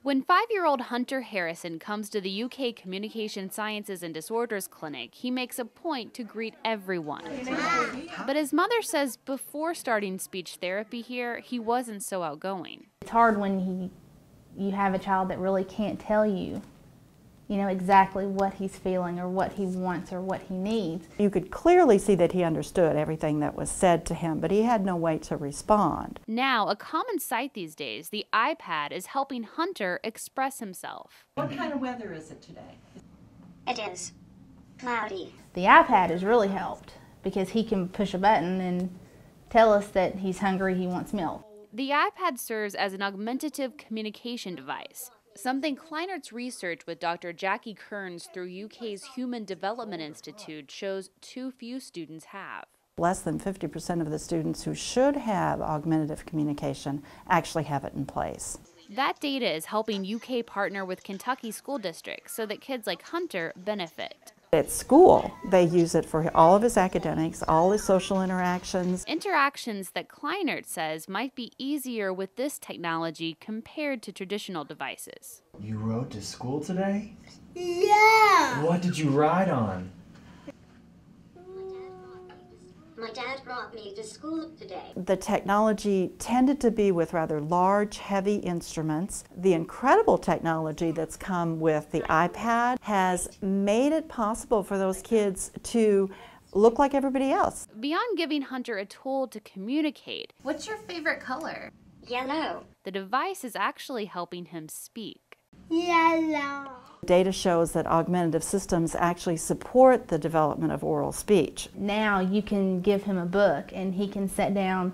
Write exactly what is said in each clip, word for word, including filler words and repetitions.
When five-year-old Hunter Harrison comes to the U K Communication Sciences and Disorders Clinic, he makes a point to greet everyone. But his mother says before starting speech therapy here, he wasn't so outgoing. It's hard when he, you have a child that really can't tell you, you know, exactly what he's feeling or what he wants or what he needs. You could clearly see that he understood everything that was said to him, but he had no way to respond. Now, a common sight these days, the iPad is helping Hunter express himself. What kind of weather is it today? It is cloudy. The iPad has really helped because he can push a button and tell us that he's hungry, he wants milk. The iPad serves as an augmentative communication device, something Kleinert's research with Doctor Jackie Kearns through U K's Human Development Institute shows too few students have. Less than fifty percent of the students who should have augmentative communication actually have it in place. That data is helping U K partner with Kentucky school districts so that kids like Hunter benefit. At school, they use it for all of his academics, all his social interactions. Interactions that Kleinert says might be easier with this technology compared to traditional devices. You rode to school today? Yeah! What did you ride on? My dad brought me to school today. The technology tended to be with rather large, heavy instruments. The incredible technology that's come with the iPad has made it possible for those kids to look like everybody else. Beyond giving Hunter a tool to communicate, what's your favorite color? Yellow. the device is actually helping him speak. Yellow. Data shows that augmentative systems actually support the development of oral speech. Now you can give him a book and he can sit down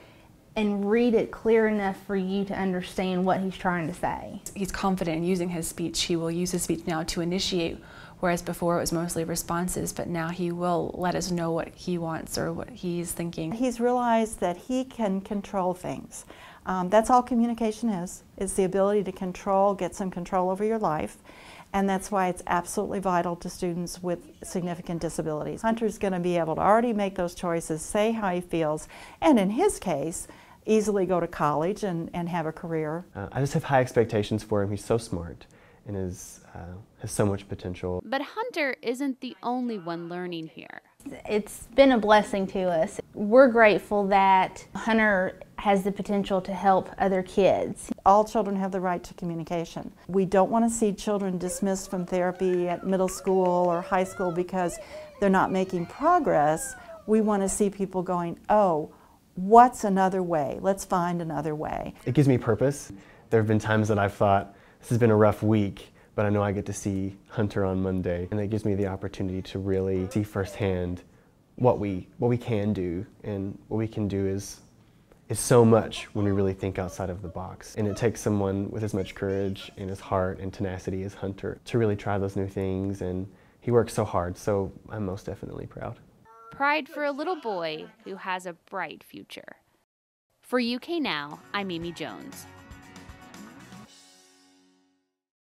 and read it clear enough for you to understand what he's trying to say. He's confident in using his speech. He will use his speech now to initiate, whereas before it was mostly responses, but now he will let us know what he wants or what he's thinking. He's realized that he can control things. Um, that's all communication is, is the ability to control, get some control over your life. And that's why it's absolutely vital to students with significant disabilities. Hunter's going to be able to already make those choices, say how he feels, and in his case, easily go to college and, and have a career. Uh, I just have high expectations for him. He's so smart and is, uh, has so much potential. But Hunter isn't the only one learning here. It's been a blessing to us. We're grateful that Hunter has the potential to help other kids. All children have the right to communication. We don't want to see children dismissed from therapy at middle school or high school because they're not making progress. We want to see people going, oh, what's another way? Let's find another way. It gives me purpose. There have been times that I've thought, this has been a rough week, but I know I get to see Hunter on Monday, and it gives me the opportunity to really see firsthand what we, what we can do, and what we can do is, is so much when we really think outside of the box. And it takes someone with as much courage and as heart and tenacity as Hunter to really try those new things, and he works so hard, so I'm most definitely proud. Pride for a little boy who has a bright future. For U K Now, I'm Amy Jones.